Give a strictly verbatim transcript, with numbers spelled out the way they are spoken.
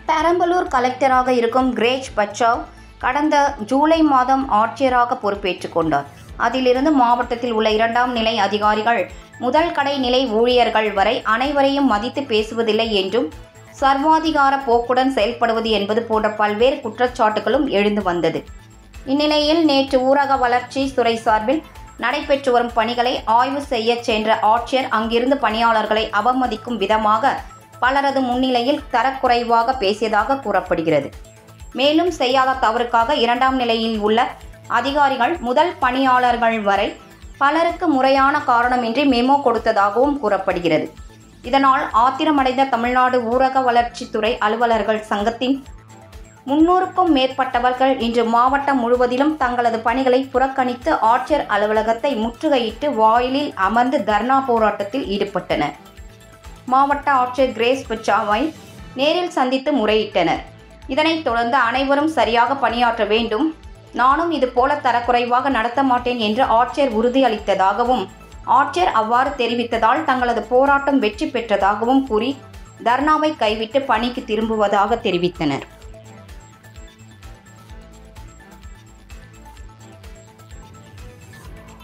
பெரம்பலூர் கலெக்டராக இருக்கும் கிரேஸ் பச்சாவ் கடந்த ஜூலை மாதம் ஆட்சியராக பொறுப்பேற்றுக் கொண்டார். அதிலிருந்து மாவட்டத்தில் உள்ள இரண்டாம் நிலை அதிகாரிகள் முதல் கடை நிலை ஊழியர்கள் வரை அனைவரையும் மதித்து பேசுவதில்லை என்றும் சர்வாதிகார போக்குடன் செயல்படுவது என்பது போன்ற பல்வேறு குற்றச்சாட்டுகளும் எழுந்து வந்தது. இந்நிலையில் நேற்று ஊரக வளர்ச்சி துறை சார்பில் நடைபெற்று வரும் பணிகளை ஆய்வு செய்ய சென்ற ஆட்சியர் அங்கிருந்து பணியாளர்களை அவமதிக்கும் விதமாக பலரது முன்னிலையில் தரக்குறைவாக பேசியதாக கூறப்படுகிறது. மேலும் செய்யாத தவறுக்காக இரண்டாம் நிலையில் உள்ள அதிகாரிகள் முதல் பணியாளர்கள் வரை பலருக்கு முறையான காரணமின்றி மெமோ கொடுத்ததாகவும் கூறப்படுகிறது. இதனால் ஆத்திரமடைந்த தமிழ்நாடு ஊரக வளர்ச்சித்துறை அலுவலர்கள் சங்கத்தின் முன்னூறுக்கும் மேற்பட்டவர்கள் இன்று மாவட்டம் முழுவதிலும் தங்களது பணிகளை புறக்கணித்து ஆட்சியர் அலுவலகத்தை முற்றுகையிட்டு வாயிலில் அமர்ந்து தர்ணா போராட்டத்தில் ஈடுபட்டனர். மாவட்ட ஆட்சியர் கிரேஸ் பச்சாவை நேரில் சந்தித்து முறையிட்டனர். இதனைத் தொடர்ந்து அனைவரும் சரியாக பணியாற்ற வேண்டும், நானும் இது போல தரக்குறைவாக நடத்த மாட்டேன் என்று ஆட்சியர் உறுதியளித்ததாகவும் ஆட்சியர் அவ்வாறு தெரிவித்ததால் தங்களது போராட்டம் வெற்றி பெற்றதாகவும் கூறி தர்ணாவை கைவிட்டு பணிக்கு திரும்புவதாக தெரிவித்தனர்.